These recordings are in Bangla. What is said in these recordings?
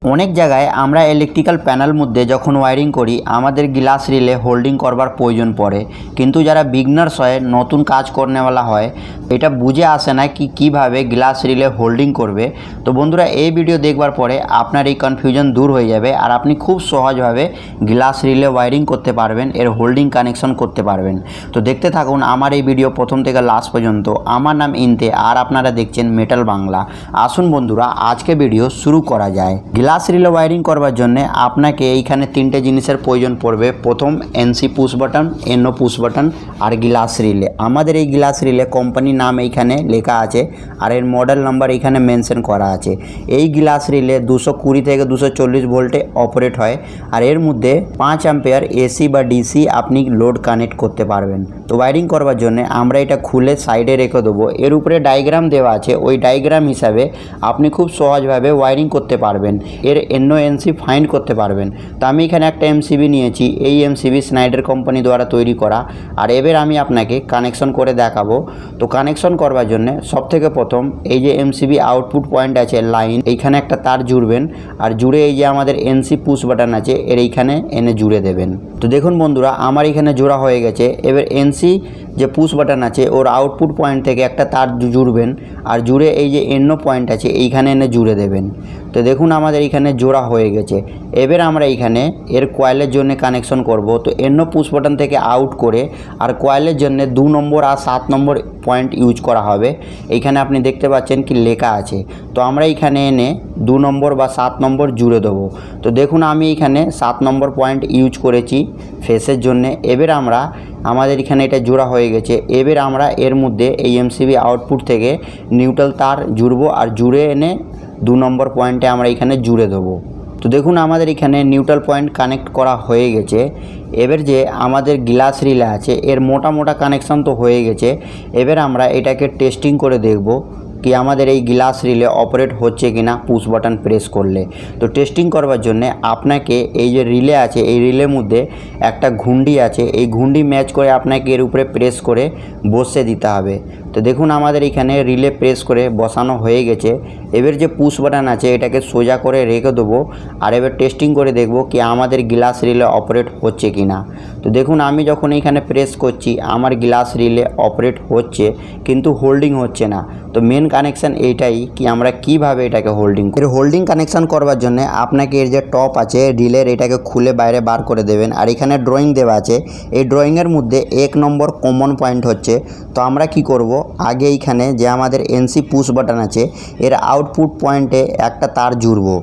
অনেক জায়গায় আমরা ইলেকট্রিক্যাল প্যানেল মধ্যে যখন ওয়ারিং করি আমাদের গ্লাস রিলে হোল্ডিং করবার প্রয়োজন পড়ে, কিন্তু যারা বিগনার্স হয়, নতুন কাজ করনেওয়ালা হয়, এটা বুঝে আসে না কি কিভাবে গ্লাস রিলে হোল্ডিং করবে। তো বন্ধুরা, এই ভিডিও দেখবার পরে আপনার এই কনফিউশন দূর হয়ে যাবে আর আপনি খুব সহজভাবে গ্লাস রিলে ওয়ারিং করতে পারবেন, এর হোল্ডিং কানেকশন করতে পারবেন। তো দেখতে থাকুন আমার এই ভিডিও প্রথম থেকে লাস্ট পর্যন্ত। আমার নাম ইনতে আর আপনারা দেখছেন মেটাল বাংলা। আসুন বন্ধুরা, আজকে ভিডিও শুরু করা যায়। গ্লাস রিলে ওয়ারিং করবার জন্য আপনাকে এইখানে তিনটে জিনিসের প্রয়োজন পড়বে। প্রথম NC push button, NO push button আর গ্লাস রিলে। আমাদের এই গ্লাস রিলে কোম্পানির নাম এইখানে লেখা আছে আর এর মডেল নাম্বার এইখানে মেনশন করা আছে। এই গ্লাস রিলে 220 থেকে 240 ভোল্টে অপারেট হয় আর এর মধ্যে 5 অ্যাম্পিয়ার এসি বা ডিসি আপনি লোড কানেক্ট করতে পারবেন। তো ওয়ারিং করবার জন্য আমরা এটা খুলে সাইডে রেখে দেবো। এর উপরে ডায়াগ্রাম দেওয়া আছে, ওই ডায়াগ্রাম হিসাবে আপনি খুব সহজভাবে ওয়ারিং করতে পারবেন, এর এনও এনসি ফাইন্ড করতে পারবেন। তো আমি এখানে একটা এমসিবি নিয়েছি, এই এমসিবি স্নাইডার কোম্পানি দ্বারা তৈরি করা। আর এবার আমি আপনাকে কানেকশন করে দেখাবো। তো কানেকশন করবার জন্য সবথেকে প্রথম এই যে এমসিবি আউটপুট পয়েন্ট আছে লাইন, এইখানে একটা তার জুড়বেন আর জুড়ে এই যে আমাদের এনসি পুশ বাটন আছে এর এইখানে এনে জুড়ে দেবেন। তো দেখুন বন্ধুরা, আমার এখানে জোড়া হয়ে গেছে। এবার এনসি যে পুশ বাটন আছে ওর আউটপুট পয়েন্ট থেকে একটা তার জুড়বেন আর জুড়ে এই যে এনও পয়েন্ট আছে এইখানে এনে জুড়ে দেবেন। তো দেখুন আমাদের এখানে জোড়া হয়ে গেছে। এবার আমরা এইখানে এর কয়েলের জন্য কানেকশন করব। তো এনও পুশ বাটন থেকে আউট করে আর কয়েলের জন্য 2 নম্বর আর 7 নম্বর পয়েন্ট ইউজ করা হবে। এইখানে আপনি দেখতে পাচ্ছেন কি লেখা আছে। তো আমরা এইখানে এনে 2 নম্বর বা 7 নম্বর জুড়ে দেবো। তো দেখুন আমি এখানে 7 নম্বর পয়েন্ট ইউজ করেছি ফেসের জন্যে। এবার আমরা আমাদের এখানে এটা জোড়া হয়ে গেছে। এবার আমরা এর মধ্যে এই এমসিবি আউটপুট থেকে নিউট্রাল তার জুড়বো আর জুড়ে এনে 2 নম্বর পয়েন্টে আমরা এখানে জুড়ে দেবো। তো দেখুন আমাদের এখানে নিউট্রাল পয়েন্ট কানেক্ট করা হয়ে গেছে। এবার যে আমাদের গ্লাস রিলে আছে এর মোটা মোটা কানেকশান তো হয়ে গেছে। এবার আমরা এটাকে টেস্টিং করে দেখব কি আমাদের এই গ্লাস রিলে অপারেট হচ্ছে কি না পুশ বাটন প্রেস করলে। তো টেস্টিং করবার জন্য আপনাকে এই যে রিলে আছে এই রিলের মধ্যে একটা ঘুন্ডি আছে, এই ঘুন্ডি ম্যাচ করে আপনাকে এর উপরে প্রেস করে বসে দিতে হবে। তো দেখুন আমাদের এখানে রিলে প্রেস করে বসানো হয়ে গেছে। এবার যে পুশ বাটন আছে এটাকে সোজা করে রেখে দেবো আর এবার টেস্টিং করে দেখব কি আমাদের গ্লাস রিলে অপারেট হচ্ছে কি না। তো দেখুন আমি যখন এইখানে প্রেস করছি আমার গ্লাস রিলে অপারেট হচ্ছে কিন্তু হোল্ডিং হচ্ছে না। তো মেন কানেকশান এইটাই কি আমরা কিভাবে এটাকে হোল্ডিং কানেকশান করবার জন্য আপনাকে এর যে টপ আছে রিলের এটাকে খুলে বাইরে বার করে দেবেন। আর এখানে ড্রয়িং দেওয়া আছে, এই ড্রয়িংয়ের মধ্যে 1 নম্বর কমন পয়েন্ট হচ্ছে। তো আমরা কি করব, আগে এইখানে যে আমাদের এনসি পুশ বাটন আছে এর আউটপুট পয়েন্টে একটা তার জুড়বো।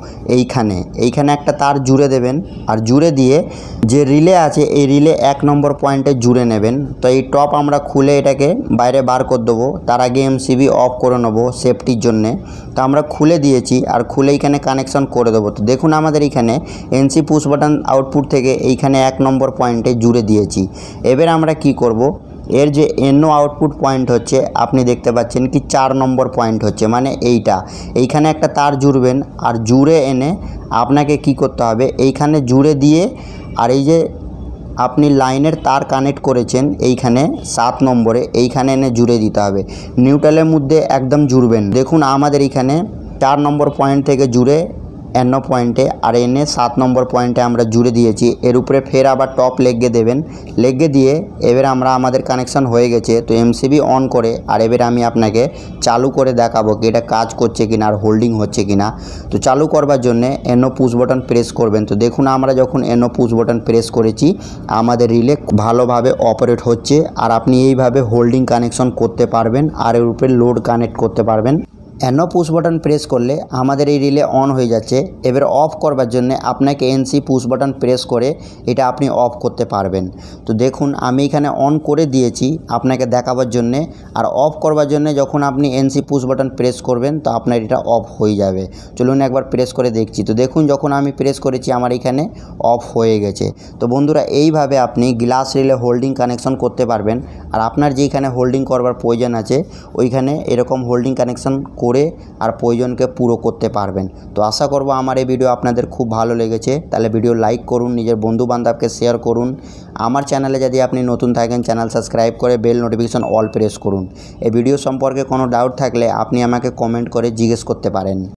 এইখানে একটা তার জুড়ে দেবেন আর জুড়ে দিয়ে যে রিলে আছে এই রিলে 1 নম্বর পয়েন্টে জুড়ে নেবেন। তো এই টপ আমরা খুলে এটাকে বাইরে বার করে দেবো। তার আগে এমসিবি অফ করে নেবো সেফটির জন্যে। তো আমরা খুলে দিয়েছি আর খুলে এইখানে কানেকশন করে দেবো। তো দেখুন আমাদের এখানে এনসি পুশ বাটন আউটপুট থেকে এইখানে 1 নম্বর পয়েন্টে জুড়ে দিয়েছি। এবার আমরা কি করব, এর যে এনও আউটপুট পয়েন্ট হচ্ছে আপনি দেখতে পাচ্ছেন কি 4 নম্বর পয়েন্ট হচ্ছে, মানে এইখানে একটা তার জুড়বেন আর জুড়ে এনে আপনাকে কি করতে হবে, এইখানে জুড়ে দিয়ে আর এই যে আপনি লাইনের তার কানেক্ট করেছেন এইখানে 7 নম্বরে এইখানে এনে জুড়ে দিতে হবে। নিউট্রালের মধ্যে একদম জুড়বেন। দেখুন আমাদের এখানে 4 নম্বর পয়েন্ট থেকে জুড়ে এনও পয়েন্টে আর এনে 7 নম্বর পয়েন্টে আমরা জুড়ে দিয়েছি। এর উপরে ফের আবার টপ লেগে দেবেন, লেগে দিয়ে এবার আমরা আমাদের কানেকশান হয়ে গেছে। তো এমসিবি অন করে আর এবার আমি আপনাকে চালু করে দেখাবো কি এটা কাজ করছে কিনা আর হোল্ডিং হচ্ছে কিনা। তো চালু করবার জন্য এনও পুশ বাটন প্রেস করবেন। তো দেখুন আমরা যখন এনও পুশ বাটন প্রেস করেছি আমাদের রিলে ভালোভাবে অপারেট হচ্ছে আর আপনি এইভাবে হোল্ডিং কানেকশন করতে পারবেন আর এর উপরে লোড কানেক্ট করতে পারবেন। এনও পুশ বাটন প্রেস করলে আমাদের এই রিলে অন হয়ে যাচ্ছে। এবার অফ করবার জন্য আপনাকে এনসি পুশ বাটন প্রেস করে এটা আপনি অফ করতে পারবেন। তো দেখুন আমি এখানে অন করে দিয়েছি আপনাকে দেখাবার জন্যে। আর অফ করবার জন্য যখন আপনি এনসি পুশ বাটন প্রেস করবেন তো আপনার এটা অফ হয়ে যাবে। চলুন একবার প্রেস করে দেখছি। তো দেখুন যখন আমি প্রেস করেছি আমার এখানে অফ হয়ে গেছে। তো বন্ধুরা, এইভাবে আপনি গ্লাস রিলে হোল্ডিং কানেকশন করতে পারবেন। আর আপনার যেখানে হোল্ডিং করবার প্রয়োজন আছে ওইখানে এরকম হোল্ডিং কানেকশন করে আর প্রয়োজনকে পুরো করতে পারবেন। তো আশা করব আমার এই ভিডিও আপনাদের খুব ভালো লেগেছে। তাহলে ভিডিও লাইক করুন, নিজের বন্ধু বান্ধবকে শেয়ার করুন। আমার চ্যানেলে যদি আপনি নতুন থাকেন চ্যানেল সাবস্ক্রাইব করে বেল নোটিফিকেশন অল প্রেস করুন। এই ভিডিও সম্পর্কে কোনো ডাউট থাকলে আপনি আমাকে কমেন্ট করে জিজ্ঞেস করতে পারেন।